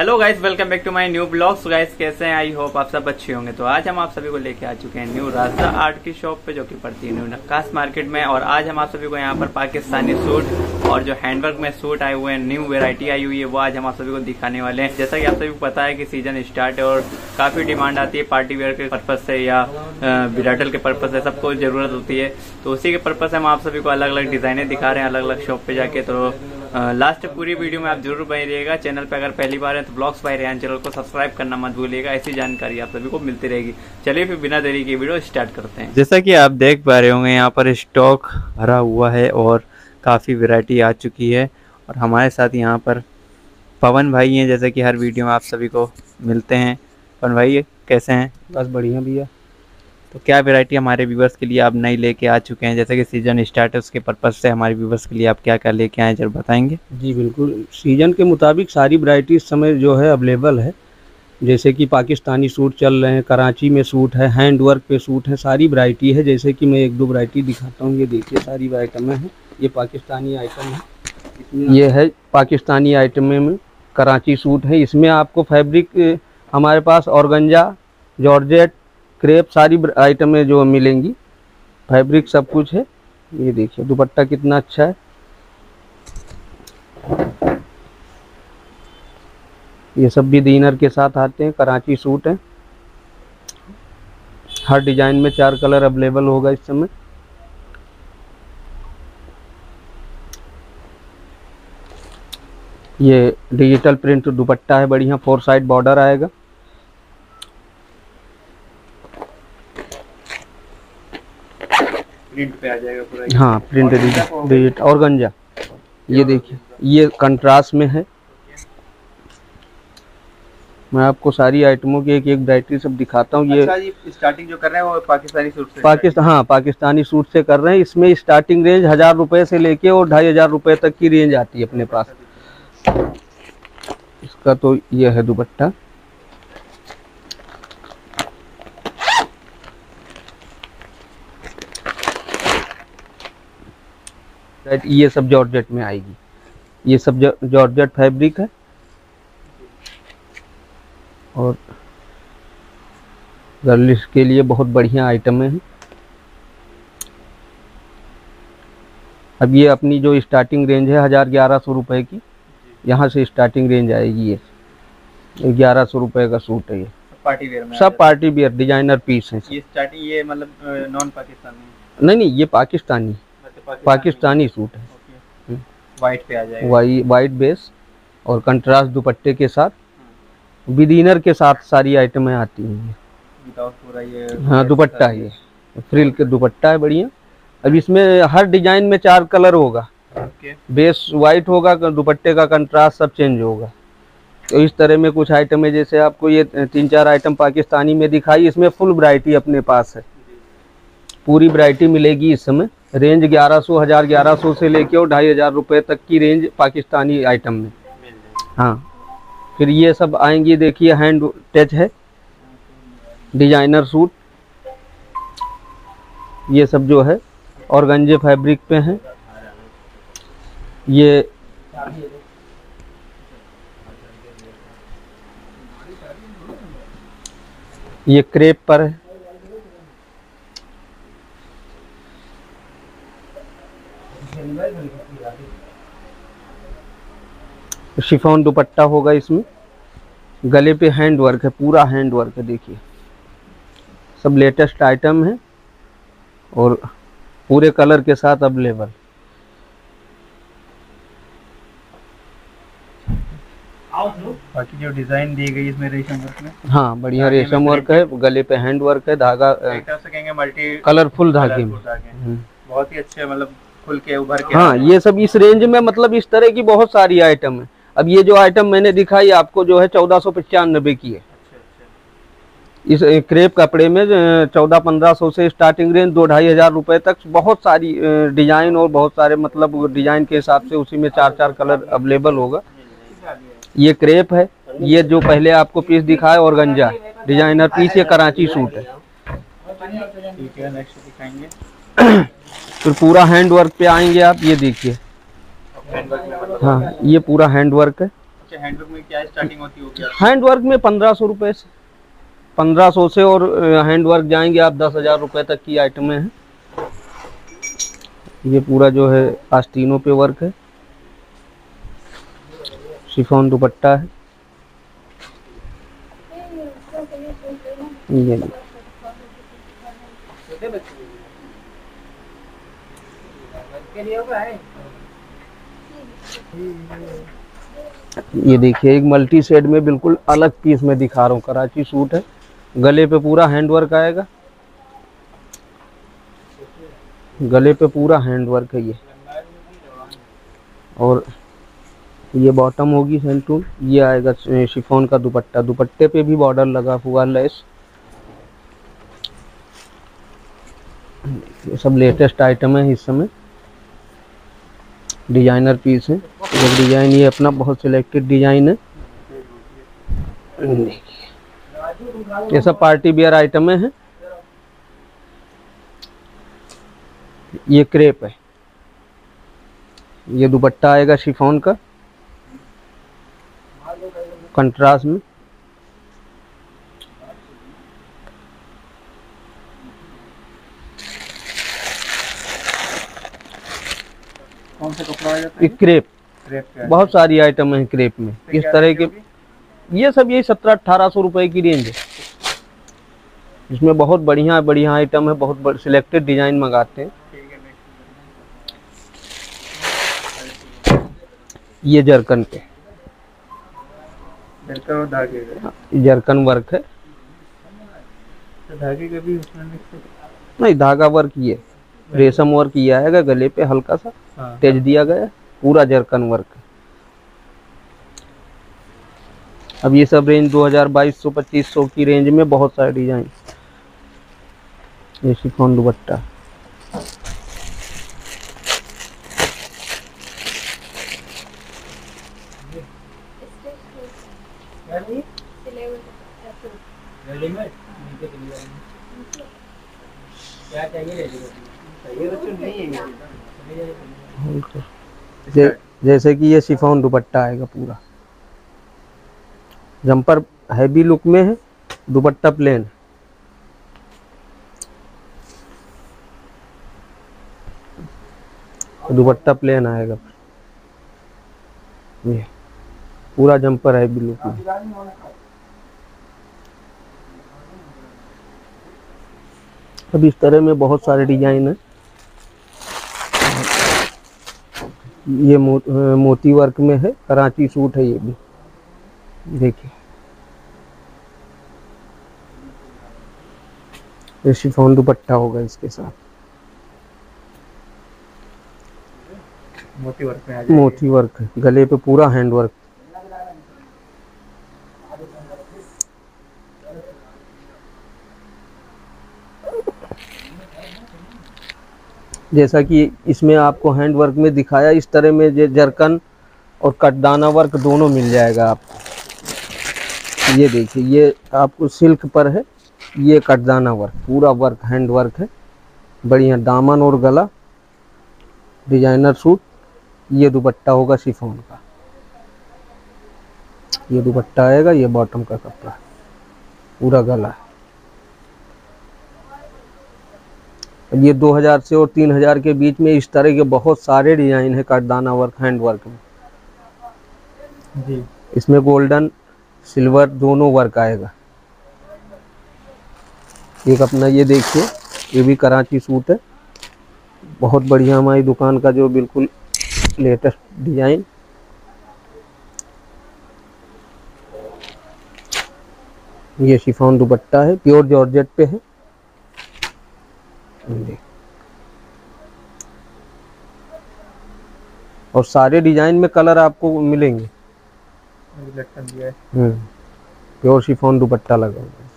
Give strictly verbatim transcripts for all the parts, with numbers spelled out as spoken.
Hello guys, welcome back to my new blogs. Guys कैसे हैं? I hope आप सब अच्छे होंगे। तो आज हम आप सभी को लेके आ चुके हैं न्यू राजा आर्ट की शॉप पे, जो कि पड़ती है न्यू नक्काश मार्केट में। और आज हम आप सभी को यहाँ पर पाकिस्तानी सूट और जो हैंडवर्क में सूट आए हुए हैं, न्यू वेरायटी आई हुई है, वो आज हम आप सभी को दिखाने वाले हैं। जैसा कि आप सभी को पता है कि सीजन स्टार्ट है और काफी डिमांड आती है पार्टी वेयर के पर्पज से या ब्राइडल के पर्पज से, सबको जरूरत होती है। तो उसी के पर्पज से हम आप सभी को अलग अलग डिजाइने दिखा रहे हैं अलग अलग शॉप पे जाके। तो लास्ट पूरी वीडियो में आप जरूर बने रहिएगा। चैनल पे अगर पहली बार है तो ब्लॉग्स बाय रेहान चैनल को सब्सक्राइब करना मत भूलिएगा। ऐसी जानकारी आप सभी को मिलती रहेगी। चलिए फिर बिना देरी की वीडियो स्टार्ट करते हैं। जैसा कि आप देख पा रहे होंगे, यहाँ पर स्टॉक भरा हुआ है और काफ़ी वैरायटी आ चुकी है। और हमारे साथ यहाँ पर पवन भाई हैं, जैसे कि हर वीडियो में आप सभी को मिलते हैं। पवन भाई कैसे हैं? बस बढ़िया भैया। तो क्या वैरायटी हमारे व्यूवर्स के लिए आप नई लेके आ चुके हैं? जैसे कि सीजन स्टार्ट है, उसके पर्पज से हमारे व्यूवर्स के लिए आप क्या क्या लेके आए, जरूर बताएंगे। जी बिल्कुल, सीजन के मुताबिक सारी वैरायटी इस समय जो है अवेलेबल है। जैसे कि पाकिस्तानी सूट चल रहे हैं, कराची में सूट है, हैंड वर्क पे सूट है, सारी वैरायटी है। जैसे कि मैं एक दो वैरायटी दिखाता हूँ। ये देखिए सारी आइटमें हैं। ये पाकिस्तानी आइटम है। ये है पाकिस्तानी आइटम में कराची सूट है। इसमें आपको फैब्रिक हमारे पास ऑर्गेन्जा, जॉर्जेट, क्रेप सारी आइटमें जो मिलेंगी। फैब्रिक सब कुछ है। ये देखिए दुपट्टा कितना अच्छा है। ये सब भी डिजाइनर के साथ आते हैं। कराची सूट है। हर डिजाइन में चार कलर अवेलेबल होगा इस समय। ये डिजिटल प्रिंट दुपट्टा है, बढ़िया फोर साइड बॉर्डर आएगा। प्रिंट पे आ जाएगा पूरा। हाँ प्रिंट डिजिट ऑर्गेन्जा। ये देखिए ये कंट्रास्ट में है। मैं आपको सारी आइटमों की एक एक वैरायटी सब दिखाता हूँ। अच्छा, ये स्टार्टिंग जो कर रहे हैं वो पाकिस्तानी सूट से पाकिस्तान हाँ पाकिस्तानी सूट से कर रहे हैं। इसमें स्टार्टिंग रेंज हजार रुपए से लेके और ढाई हजार रुपए तक की रेंज आती है अपने पास। इसका तो ये है दुपट्टा। ये सब जॉर्जेट में आएगी। ये सब जॉर्जेट फैब्रिक है और गर्ल्स के लिए बहुत बढ़िया आइटम है। अब ये अपनी जो स्टार्टिंग रेंज है हजार ग्यारह सौ रुपये की, यहाँ से स्टार्टिंग रेंज आएगी। ये ग्यारह सौ रुपये का सूट है। ये पार्टी वेयर में सब पार्टी वेयर डिजाइनर पीस है। ये स्टार्टिंग ये मतलब नॉन पाकिस्तानी नहीं नहीं, ये पाकिस्तानी पाकिस्तानी सूट है। वाइट पे आ जाएगा। वाई वाइट बेस और कंट्रास्ट दुपट्टे के साथ, बिदिनर के साथ सारी आइटमें आती हैं। पूरा ये हाँ दुपट्टा, ये फ्रिल के दुपट्टा है बढ़िया। अब इसमें हर डिजाइन में चार कलर होगा। बेस वाइट होगा, दुपट्टे का कंट्रास्ट सब चेंज होगा। तो इस तरह में कुछ आइटम है। जैसे आपको ये तीन चार आइटम पाकिस्तानी में दिखाई, इसमें फुल वैरायटी अपने पास है। पूरी वैरायटी मिलेगी इस समय। रेंज ग्यारह सौ हजार ग्यारह सौ से लेके और ढाई हजार रुपये तक की रेंज पाकिस्तानी आइटम में। हाँ फिर ये सब आएंगी। देखिए हैंड टच है, डिजाइनर सूट। ये सब जो है ऑर्गेन्जा फैब्रिक पे हैं। ये ये क्रेप पर है। शिफॉन दुपट्टा होगा इसमें। गले पे हैंड वर्क है, पूरा हैंड वर्क है। देखिए सब लेटेस्ट आइटम है और पूरे कलर के साथ अवेलेबल। बाकी जो डिजाइन दी गई इसमें रेशम वर्क में, हाँ बढ़िया रेशम वर्क है। गले पे हैंड वर्क है। धागा एक तरह से कहेंगे मल्टी कलरफुल धागे में। बहुत ही अच्छे, मतलब खुल के उभर के। हाँ ये सब इस रेंज में, मतलब इस तरह की बहुत सारी आइटम है। अब ये जो आइटम मैंने दिखाई आपको जो है चौदह सौ पचानबे की है। इस क्रेप कपड़े में चौदह पंद्रह सौ से स्टार्टिंग रेंज दो ढाई हजार रुपए तक बहुत सारी डिजाइन और बहुत सारे, मतलब डिजाइन के हिसाब से उसी में चार चार कलर अवेलेबल होगा। ये क्रेप है। ये जो पहले आपको पीस दिखाया ऑर्गेन्जा डिजाइनर पीस, ये कराची सूट है। ठीक है, नेक्स्ट दिखाएंगे। फिर पूरा हैंड वर्क पे आएंगे आप। ये देखिए हाँ ये पूरा हैंड वर्क है। कुछ हैंडवर्क में क्या स्टार्टिंग होती होगी? हैंडवर्क में पंद्रह सौ रुपये से पंद्रह सौ से और हैंडवर्क जाएंगे आप दस हजार रुपये तक की आइटमें हैं। ये पूरा जो है आस्तीनों पे वर्क है, शिफॉन दुपट्टा है। ये ये देखिए एक मल्टी शेड में बिल्कुल अलग पीस में दिखा रहा हूँ, कराची सूट है, गले पे पूरा हैंडवर्क आएगा, गले पे पूरा हैंडवर्क है ये। और ये बॉटम होगी सेंटून, ये आएगा शिफॉन का दुपट्टा, दुपट्टे पे भी बॉर्डर लगा हुआ लेस। ये सब लेटेस्ट आइटम है, इस समय डिजाइनर पीस है। ये डिजाइन ये अपना बहुत सिलेक्टेड डिजाइन है। ये सब पार्टी वियर आइटमें हैं। ये क्रेप है, ये दुपट्टा आएगा शिफॉन का कंट्रास्ट में। कौन सा कपड़ा आ जाता है? क्रेप, क्रेप बहुत सारी आइटम है क्रेप में इस तरह के। ये सब यही सत्रह अठारह सौ रुपए की रेंज है। इसमें बहुत बढ़िया बढ़िया आइटम है, बहुत सिलेक्टेड डिजाइन मंगाते हैं। ये जरकन पे जरकन और धागे का, जरकन वर्क है। तो धागे का भी उसमें नहीं, धागा वर्क ये रेशम वर्क किया आएगा, गले पे हल्का सा हाँ। तेज दिया गया, पूरा जरकन वर्क। अब ये सब रेंज दो हजार बाईस सौ पच्चीस सौ की रेंज में बहुत सारे डिजाइन। ये शिफॉन दुपट्टा, क्या चाहिए? जे, जैसे कि ये शिफॉन दुपट्टा आएगा पूरा, जंपर हैवी लुक में है, दुपट्टा प्लेन, दुपट्टा प्लेन आएगा। ये पूरा जंपर हैवी लुक में। अब इस तरह में बहुत सारे डिजाइन है। ये मो, मोती वर्क में है, कराची सूट है ये भी, देखिए। ये शिफॉन दुपट्टा होगा इसके साथ, मोती वर्क में आ जाएगा। मोती वर्क है, गले पे पूरा हैंड वर्क। जैसा कि इसमें आपको हैंड वर्क में दिखाया, इस तरह में ये जरकन और कटदाना वर्क दोनों मिल जाएगा आपको। ये देखिए, ये आपको सिल्क पर है, ये कटदाना वर्क, पूरा वर्क हैंड वर्क है, बढ़िया दामन और गला, डिजाइनर सूट। ये दुपट्टा होगा शिफॉन का, ये दुपट्टा आएगा, ये बॉटम का कपड़ा, पूरा गला है। ये दो हजार से और तीन हजार के बीच में इस तरह के बहुत सारे डिजाइन है कटदाना वर्क हैंड वर्क में जी। इसमें गोल्डन सिल्वर दोनों वर्क आएगा। एक अपना ये देखिए, ये भी कराची सूट है, बहुत बढ़िया, हमारी दुकान का जो बिल्कुल लेटेस्ट डिजाइन। ये शिफॉन दुपट्टा है, प्योर जॉर्जेट पे है। और सारे डिजाइन में कलर आपको मिलेंगे। प्योर शिफॉन दुपट्टा लगा हुआ है।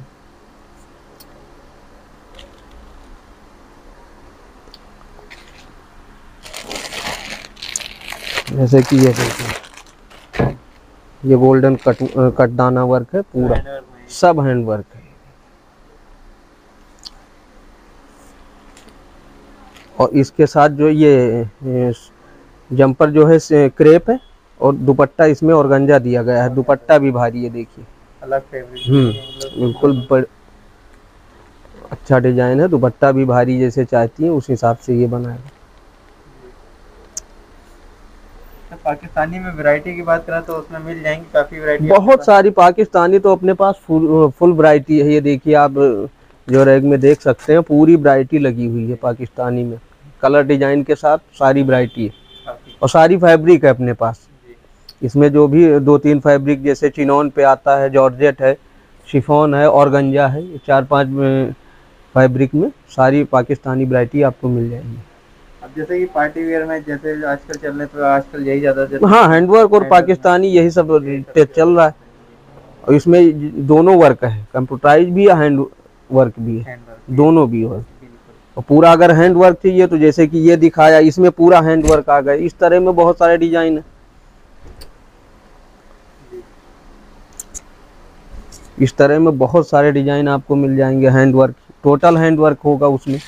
जैसे कि ये देखिए, ये गोल्डन कट कटदाना वर्क है, पूरा सब हैंड वर्क है। और इसके साथ जो ये, ये जंपर जो है क्रेप है, और दुपट्टा इसमें ऑर्गेन्जा दिया गया है। दुपट्टा भी भारी है, देखिए अलग फैब्रिक। हम्म बिल्कुल बड़... अच्छा डिजाइन है। दुपट्टा भी भारी जैसे चाहती हैं उस हिसाब से ये बना है। तो पाकिस्तानी में वैरायटी की बात करें तो उसमें मिल जाएंगी काफी वैरायटी। बहुत सारी पाकिस्तानी तो अपने पास फुल फुल वैरायटी है। ये देखिए आप जो रैक में देख सकते हैं, पूरी वैरायटी लगी हुई है पाकिस्तानी में, कलर डिजाइन के साथ सारी वैरायटी है और सारी फैब्रिक है अपने पास। इसमें जो भी दो तीन फैब्रिक जैसे चिनॉन पे आता है, जॉर्जेट है, शिफॉन है, ऑर्गेन्जा है, चार पांच फैब्रिक में सारी पाकिस्तानी वैरायटी आपको मिल जाएगी। अब जैसे कि पार्टी वेयर में जैसे आजकल चल रहे तो आजकल यही ज्यादा। हाँ, हैंडवर्क और पाकिस्तानी यही सब चल रहा है। और इसमें दोनों वर्क है, कंप्यूटराइज भी है, हैंड वर्क भी है, दोनों भी है। और पूरा अगर हैंड वर्क चाहिए तो जैसे कि ये दिखाया, इसमें पूरा हैंड वर्क आ गया। इस तरह में बहुत सारे डिजाइन है। इस तरह में बहुत सारे डिजाइन आपको मिल जाएंगे। Hand work, total hand work होगा उसमें।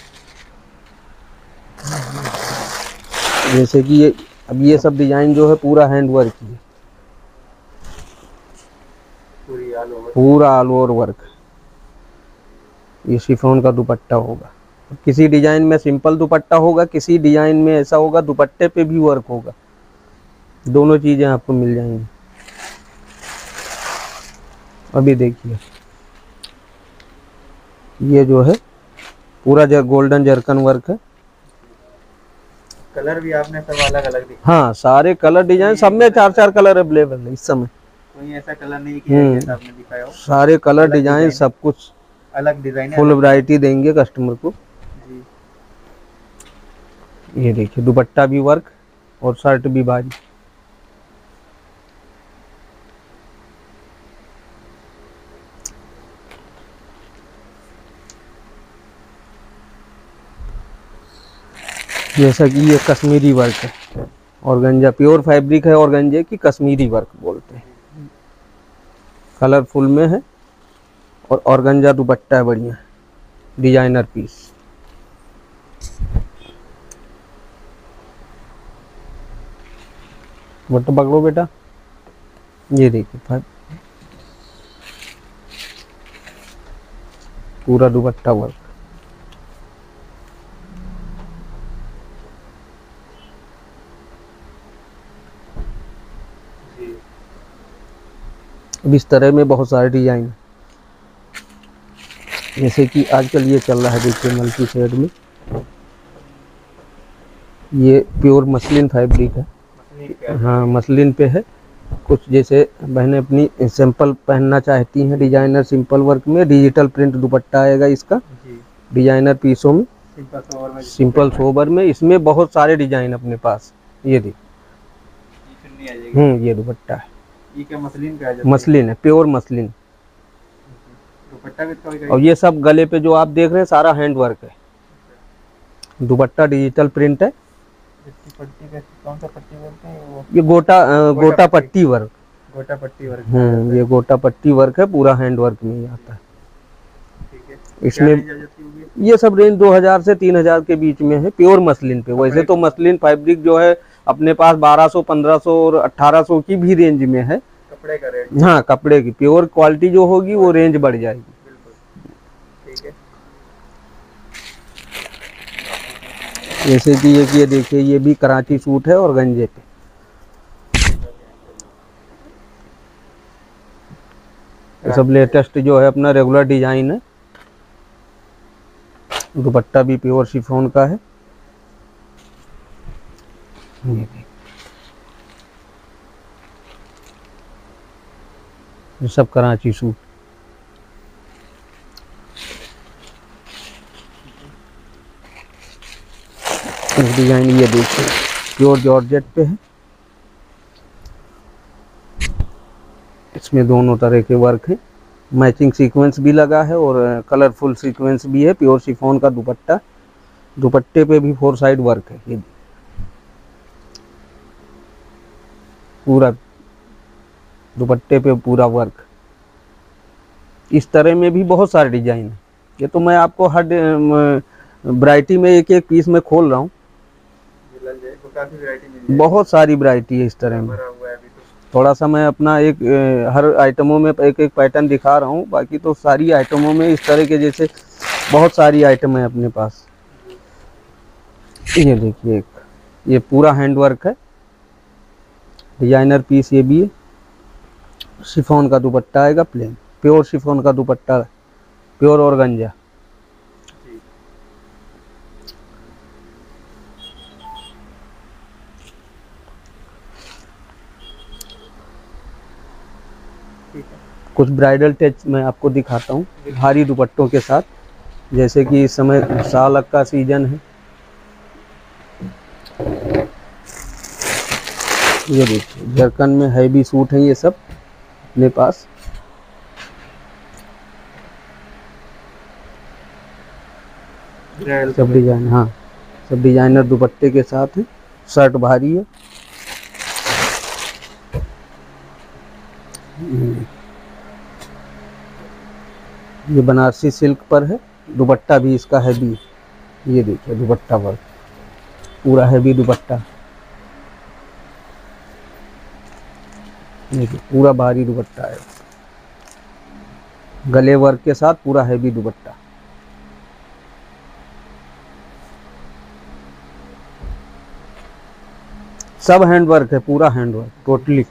जैसे कि ये अब ये सब डिजाइन जो है पूरा हैंड वर्क ही है, पूरा ऑल ओवर वर्क। ये शिफॉन का दुपट्टा होगा। किसी डिजाइन में सिंपल दुपट्टा होगा, किसी डिजाइन में ऐसा होगा दुपट्टे पे भी वर्क होगा। दोनों चीजें आपको मिल जाएंगी। अभी देखिए ये जो है पूरा जर गोल्डन जरकन वर्क है। कलर भी आपने सब अलग अलग दिखाया। हाँ, सारे कलर डिजाइन सब में चार चार कलर अवेलेबल है इस समय। कोई ऐसा कलर नहीं किया जैसा आपने दिखाया हो। सारे कलर डिजाइन सब कुछ अलग डिजाइन, फुल वैरायटी देंगे कस्टमर को जी। ये देखिए दुपट्टा भी वर्क और शर्ट भी भारी। जैसा कि ये कश्मीरी वर्क है, ऑर्गेन्जा प्योर फैब्रिक है, ऑर्गेन्जे की कश्मीरी वर्क बोलते हैं। कलरफुल में है और ऑर्गेन्जा दुपट्टा है, बढ़िया डिजाइनर पीस। दुपट्टा पकड़ो बेटा। ये देखिए पूरा दुपट्टा वर्क। अब इस तरह में बहुत सारे डिजाइन, जैसे कि आजकल ये चल रहा है, देखिए मल्टी शेड में। ये प्योर मसलिन फैब्रिक है। हाँ, मसलिन पे है। कुछ जैसे बहनें अपनी सिंपल पहनना चाहती हैं डिजाइनर सिंपल वर्क में, डिजिटल प्रिंट दुपट्टा आएगा इसका डिजाइनर पीसों में, सिंपल सोबर में। इसमें बहुत सारे डिजाइन अपने पास। ये देखिए हम्म ये दुपट्टा है। ये क्या मसलिन का है? मसलिन है, प्योर मसलिन। दुपट्टा भी और ये सब गले पे जो आप देख रहे हैं सारा हैंड वर्क है। दुपट्टा डिजिटल प्रिंट है। पट्टी का कौन सा पट्टी बोलते हैं वो? ये गोटा आ, गोटा, गोटा पट्टी वर्क। गोटा पट्टी वर्क। हम्म ये गोटा पट्टी वर्क है, पूरा हैंड वर्क में ही आता है। ठीक है। इसमें ये सब रेंज दो हज़ार से तीन हज़ार के बीच में है, प्योर मसलिन पे। वैसे तो मसलिन फैब्रिक जो है अपने पास बारह सौ, पंद्रह सौ और अठारह सौ की भी रेंज में है। कपड़े का रेट। हाँ, कपड़े की प्योर क्वालिटी जो होगी वो रेंज बढ़ जाएगी। ठीक है। जैसे कि ये ये देखिए ये भी कराची सूट है और गंजे पे। ये सब लेटेस्ट जो है अपना रेगुलर डिजाइन है। दुपट्टा भी प्योर शिफॉन का है। ये सब कराची सूट। डिजाइन ये देखिए प्योर जॉर्जेट पे है। इसमें दोनों तरह के वर्क है, मैचिंग सीक्वेंस भी लगा है और कलरफुल सीक्वेंस भी है। प्योर शिफॉन का दुपट्टा, दुपट्टे पे भी फोर साइड वर्क है। ये पूरा दुपट्टे पे पूरा वर्क। इस तरह में भी बहुत सारे डिजाइन है। ये तो मैं आपको हर वैरायटी में एक एक पीस में खोल रहा हूँ। काफी वैरायटी मिल जाएगी। बहुत सारी वैरायटी है इस तरह में। भरा हुआ है अभी थोड़ा सा मैं अपना एक अ, हर आइटमों में एक एक पैटर्न दिखा रहा हूँ, बाकी तो सारी आइटमों में इस तरह के जैसे बहुत सारी आइटम है अपने पास। ये देखिए, एक ये पूरा हैंडवर्क है, डिजाइनर पीस ये भी है। शिफॉन का दुपट्टा आएगा, प्लेन प्योर शिफॉन का दुपट्टा, प्योर ऑर्गेन्जा। कुछ ब्राइडल टच मैं आपको दिखाता हूँ भारी दुपट्टों के साथ, जैसे कि इस समय सालक का सीजन है। ये देखिए, जरकन में हैवी सूट है ये सब अपने पास। सब डिजाइन, हाँ सब डिजाइनर दुपट्टे के साथ है। शर्ट भारी है। ये बनारसी सिल्क पर है, दुपट्टा भी इसका हैवी। ये देखिए दुपट्टा पर पूरा हैवी दुपट्टा, देखिए पूरा भारी दुपट्टा है, गले वर्क के साथ पूरा हैवी दुपट्टा। सब हैंडवर्क है, पूरा हैंडवर्क टोटली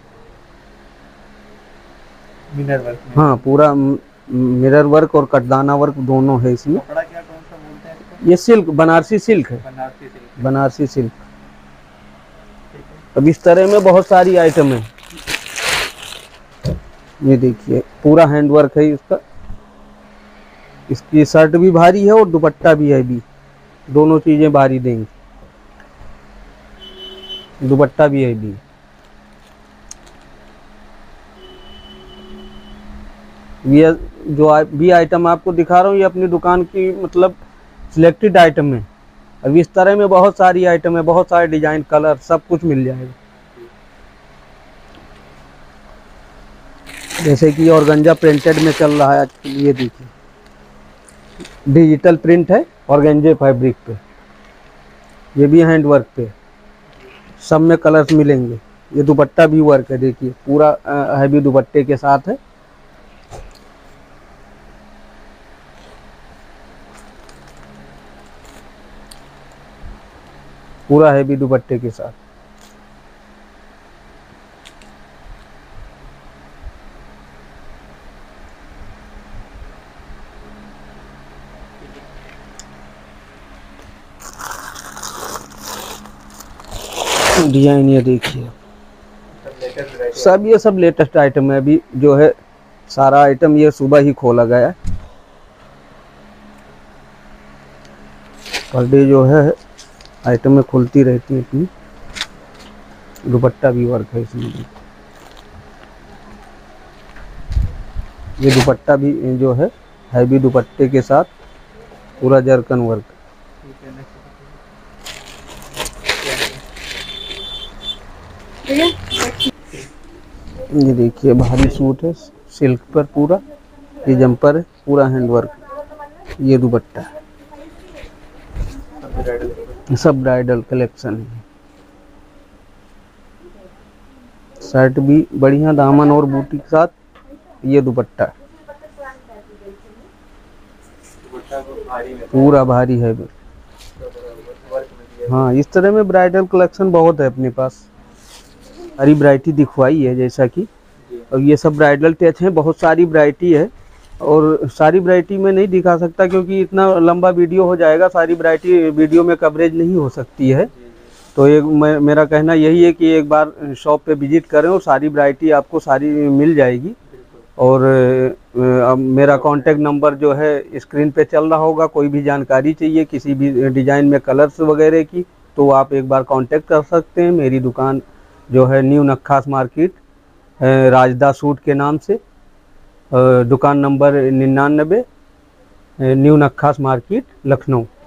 मिरर वर्क में। हाँ पूरा मिरर वर्क और कटदाना वर्क दोनों है इसमें। कपड़ा क्या कौन सा बोलते हैं इसको? ये सिल्क, बनारसी सिल्क है, बनारसी सिल्क। बनारसी सिल्क। अब इस तरह में बहुत सारी आइटम है। ये देखिए पूरा हैंडवर्क है इसका। इसकी शर्ट भी भारी है और दुपट्टा भी है भी, दोनों चीजें भारी देंगे। दुपट्टा भी है भी। ये जो आ, भी आइटम आपको दिखा रहा हूँ ये अपनी दुकान की मतलब सिलेक्टेड आइटम है। अब इस तरह में बहुत सारी आइटम है, बहुत सारे डिजाइन, कलर सब कुछ मिल जाएगा। जैसे कि ऑर्गेन्जा प्रिंटेड में चल रहा है आजकल। ये देखिए डिजिटल प्रिंट है ऑर्गेन्जा फैब्रिक पे, ये भी हैंडवर्क पे, सब में कलर्स मिलेंगे। ये दुपट्टा भी वर्क है, देखिए पूरा हैवी दुपट्टे के साथ है। पूरा हैवी दुपट्टे के साथ। डिजाइन ये देखिए, सब ये सब लेटेस्ट आइटम है। अभी जो है सारा आइटम ये सुबह ही खोला गया है। पर डे जो है आइटम में खुलती रहती है अपनी। दुपट्टा भी वर्क है इसमें। ये दुपट्टा भी जो है हैवी दुपट्टे के साथ पूरा जरकन वर्क। ये देखिए भारी सूट है सिल्क पर पूरा। ये जंपर है, पूरा हैंडवर्क। ये दुपट्टा है, सब ब्राइडल कलेक्शन है। शर्ट भी बढ़िया, दामन और बूटी के साथ। ये दुपट्टा पूरा भारी है। हाँ इस तरह में ब्राइडल कलेक्शन बहुत है अपने पास। सारी वैरायटी दिखवाई है जैसा कि। अब ये सब ब्राइडल टच है, बहुत सारी वैरायटी है और सारी वैरायटी में नहीं दिखा सकता क्योंकि इतना लंबा वीडियो हो जाएगा। सारी वैरायटी वीडियो में कवरेज नहीं हो सकती है। तो एक मेरा कहना यही है कि एक बार शॉप पे विजिट करें और सारी वैरायटी आपको सारी मिल जाएगी। और अब मेरा कांटेक्ट नंबर जो है स्क्रीन पे चल रहा होगा। कोई भी जानकारी चाहिए किसी भी डिज़ाइन में कलर्स वगैरह की तो आप एक बार कांटेक्ट कर सकते हैं। मेरी दुकान जो है new Nakhas market Rajda suit के नाम से, दुकान नंबर निन्यानबे, न्यू नक्खास मार्केट लखनऊ।